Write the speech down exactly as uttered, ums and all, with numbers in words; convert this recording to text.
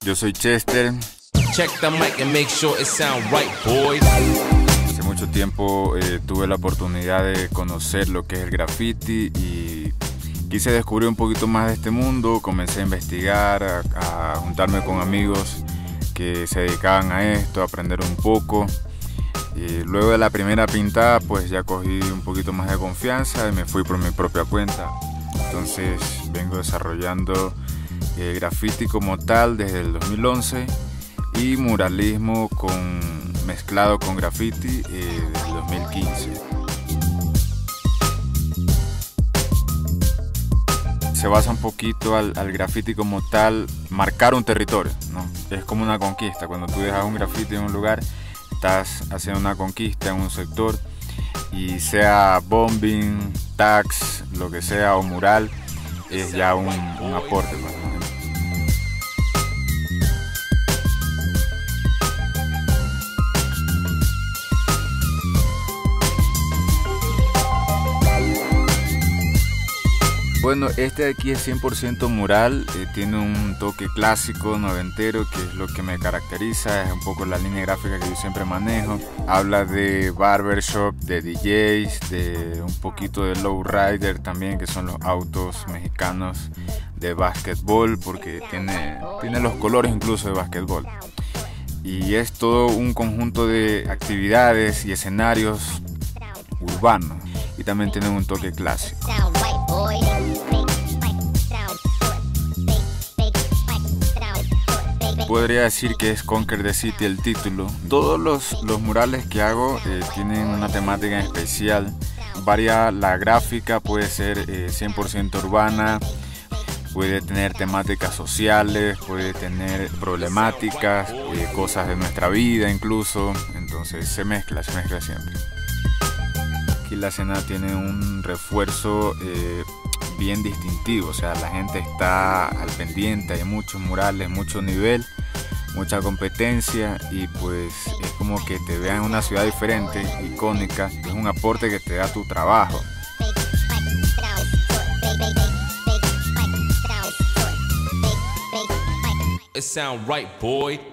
Yo soy Chester. Check the mic and make sure it sound right, boys. Hace mucho tiempo eh, tuve la oportunidad de conocer lo que es el graffiti y quise descubrir un poquito más de este mundo. Comencé a investigar, a, a juntarme con amigos que se dedicaban a esto, a aprender un poco. Y luego de la primera pintada, pues ya cogí un poquito más de confianza y me fui por mi propia cuenta. Entonces vengo desarrollando eh, graffiti como tal desde el dos mil once y muralismo con, mezclado con graffiti eh, desde el dos mil quince. Se basa un poquito al, al graffiti como tal, marcar un territorio, ¿no? Es como una conquista. Cuando tú dejas un graffiti en un lugar, estás haciendo una conquista en un sector, y sea bombing, tags, lo que sea, o mural, es ya un, un aporte, pues, ¿no? Bueno, este de aquí es cien por ciento mural, eh, tiene un toque clásico, noventero, que es lo que me caracteriza, es un poco la línea gráfica que yo siempre manejo. Habla de barbershop, de D Js, de un poquito de lowrider también, que son los autos mexicanos, de básquetbol, porque tiene, tiene los colores incluso de básquetbol. Y es todo un conjunto de actividades y escenarios urbanos, y también tiene un toque clásico. Podría decir que es Conquer the City el título. Todos los, los murales que hago eh, tienen una temática en especial. Varía la gráfica, puede ser eh, cien por ciento urbana, puede tener temáticas sociales, puede tener problemáticas, eh, cosas de nuestra vida incluso. Entonces se mezcla, se mezcla siempre. Aquí la escena tiene un refuerzo eh, bien distintivo, o sea, la gente está al pendiente, hay muchos murales, mucho nivel, mucha competencia, y pues es como que te vean en una ciudad diferente, icónica. Es un aporte que te da tu trabajo. It sound right, boy.